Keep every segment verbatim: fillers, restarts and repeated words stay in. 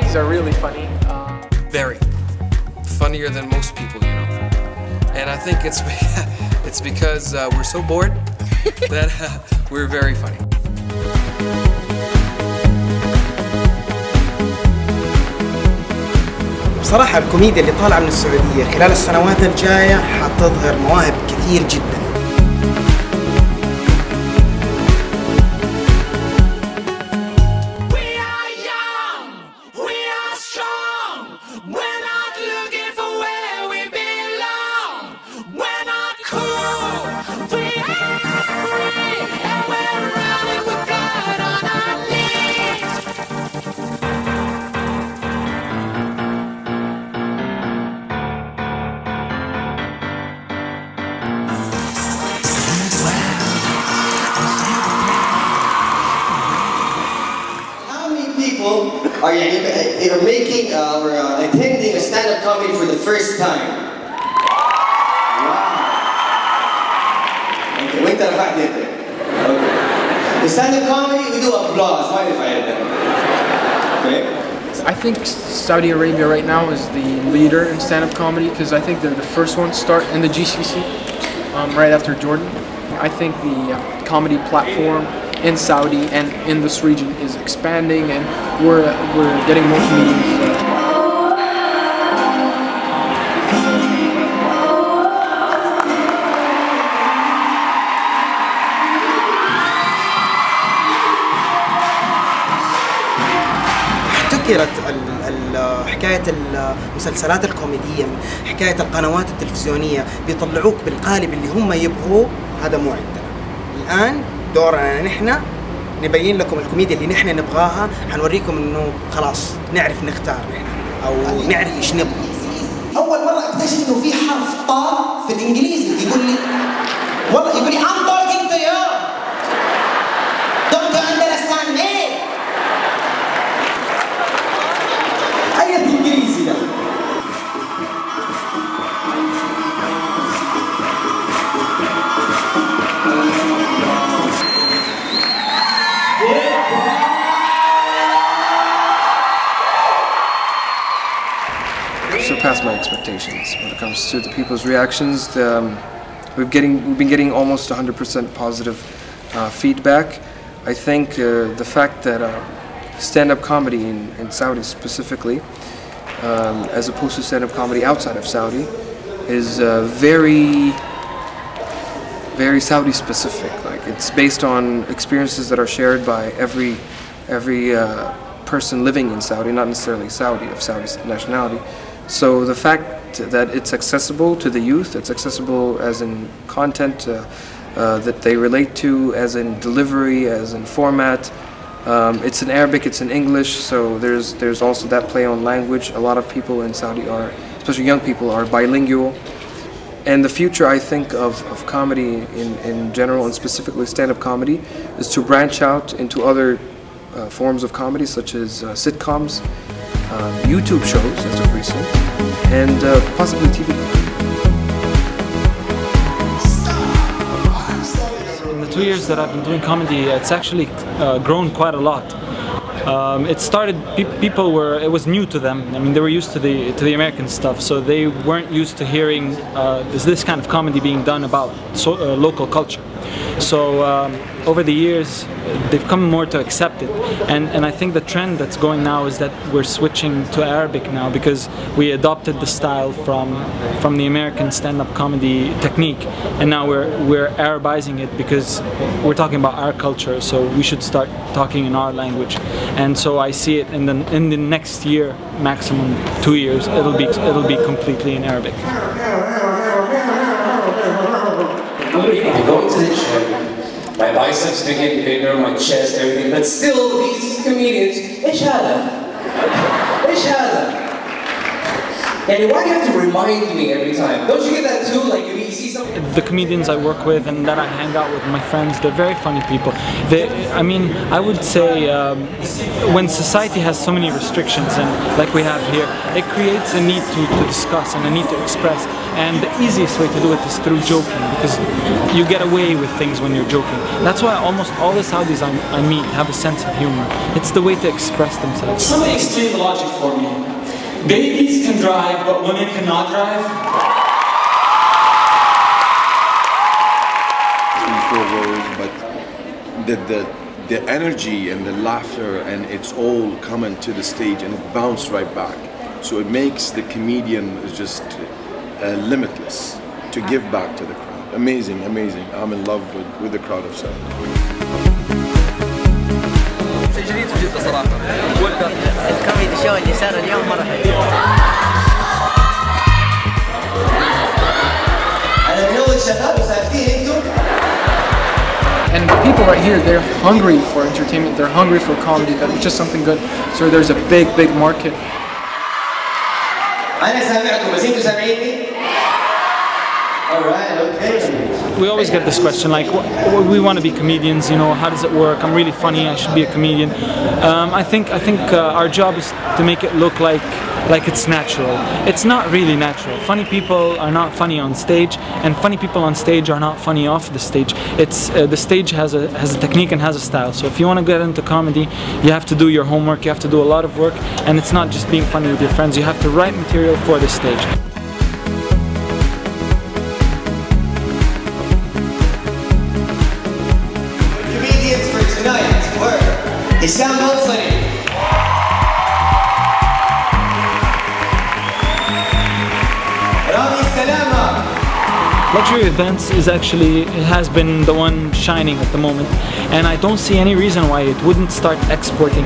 Saudis are really funny. Uh, Very. Funnier than most people, you know. And I think it's, it's because uh, we're so bored that uh, we're very funny. بصراحة الكوميديا اللي طالعة من السعودية خلال السنوات الجاية حتظهر مواهب كثير جدا. Are you are making uh, or uh, attending a stand-up comedy for the first time? Wow. Okay, wait till I get there. Okay. The stand-up comedy, we do applause. Why if I had that? Okay. I think Saudi Arabia right now is the leader in stand-up comedy because I think they're the first ones to start in the G C C, um, right after Jordan. I think the uh, comedy platform in Saudi and in this region is expanding, and we're we're getting more comedians. Uh, احتكرت حكاية المسلسلات الكوميدية، حكاية القنوات التلفزيونية بيطلعوك بالقالب اللي هم يبغوه، هذا مو عندنا. الآن دورنا نحن نبين لكم الكوميديا اللي نحن نبغاها، حنوريكم انه خلاص نعرف نختار نحن او نعرف ايش نبغى. اول مرة اكتشف انه في حرف طاء في الانجليزي، يقول لي والله يقول لي I'm talking to you. Don't you understand me? أي الانجليزي ده؟ Surpassed my expectations when it comes to the people's reactions. Um, we've getting we've been getting almost one hundred percent positive uh, feedback. I think uh, the fact that uh, stand-up comedy in, in Saudi specifically, um, as opposed to stand-up comedy outside of Saudi, is uh, very very Saudi specific. Like, it's based on experiences that are shared by every every uh, person living in Saudi, not necessarily Saudi, of Saudi nationality. So the fact that it's accessible to the youth, it's accessible as in content uh, uh, that they relate to, as in delivery, as in format. Um, it's in Arabic, it's in English, so there's there's also that play on language. A lot of people in Saudi are, especially young people, are bilingual. And the future, I think, of, of comedy in, in general, and specifically stand-up comedy, is to branch out into other uh, forms of comedy, such as uh, sitcoms, uh, YouTube shows, as of recent, and uh, possibly T V. In the two years that I've been doing comedy, it's actually uh, grown quite a lot. Um, it started, pe people were, it was new to them. I mean, they were used to the to the American stuff, so they weren't used to hearing uh, this, this kind of comedy being done about so, uh, local culture. So um, over the years, they've come more to accept it. And, and I think the trend that's going now is that we're switching to Arabic now, because we adopted the style from, from the American stand-up comedy technique. And now we're, we're Arabizing it because we're talking about our culture, so we should start talking in our language. And so I see it in the, in the next year, maximum two years, it'll be, it'll be completely in Arabic. I go to the gym, my biceps are getting bigger, my chest, everything, but still these comedians, إيش هذا؟ إيش هذا؟ And why do you have to remind me every time? Don't you get that too? Like if you see something. The comedians I work with and that I hang out with, my friends, they're very funny people. They, I mean, I would say um, when society has so many restrictions, and like we have here, it creates a need to, to discuss and a need to express. And the easiest way to do it is through joking, because you get away with things when you're joking. That's why almost all the Saudis I, I meet have a sense of humor. It's the way to express themselves. Somebody explain the logic for me. Babies can drive, but women cannot drive? Four rows, but the, the, the energy and the laughter, and it's all coming to the stage and it bounced right back. So it makes the comedian just uh, limitless to give back to the crowd. Amazing, amazing. I'm in love with, with the crowd of Saudi. شيء جديد في جدة صراحة. ودة الكوميدي شو اللي صار اليوم مرة حلو. أنا من أول شباب وساكتين أنتم. And the people right here, they're hungry for entertainment. They're hungry for comedy. That's just something good. So there's a big, big market. أنا سامعكم بس أنتم سامعيني؟ Alright, okay. We always get this question, like, we want to be comedians, you know, how does it work? I'm really funny, I should be a comedian. Um, I think, I think uh, our job is to make it look like, like it's natural. It's not really natural. Funny people are not funny on stage, and funny people on stage are not funny off the stage. It's uh, the stage has a has a technique and has a style. So if you want to get into comedy, you have to do your homework. You have to do a lot of work, and it's not just being funny with your friends. You have to write material for the stage. Hisham Mansari. Rami Salme. Luxury events is actually, it has been the one shining at the moment, and I don't see any reason why it wouldn't start exporting.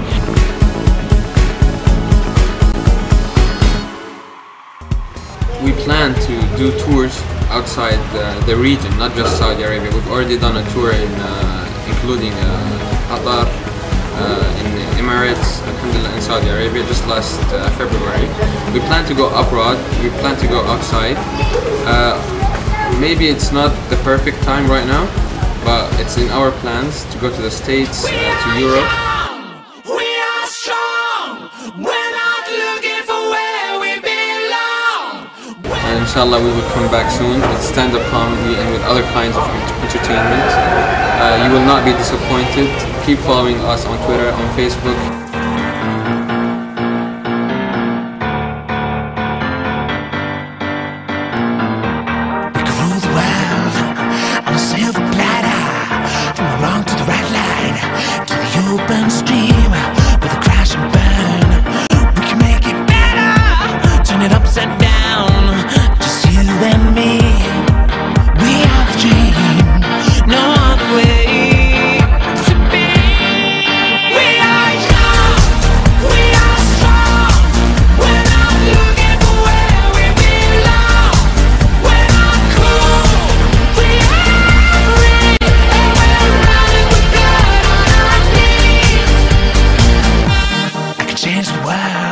We plan to do tours outside the, the region, not just Saudi Arabia. We've already done a tour in, uh, including uh, Qatar, uh, in the Emirates, Alhamdulillah, in Saudi Arabia, just last uh, February. We plan to go abroad, we plan to go outside. Uh, maybe it's not the perfect time right now, but it's in our plans to go to the States, uh, to Europe. We are strong. We're not looking for where we belong. And inshallah we will come back soon with stand-up comedy and with other kinds of entertainment. Uh, you will not be disappointed. Keep following us on Twitter, on Facebook. We can rule the world on a silver platter, from the wrong to the right line, to the open stream with a crash and burn. We can make it better, turn it upside down, just you and me. We have a dream, no other way. Change the world.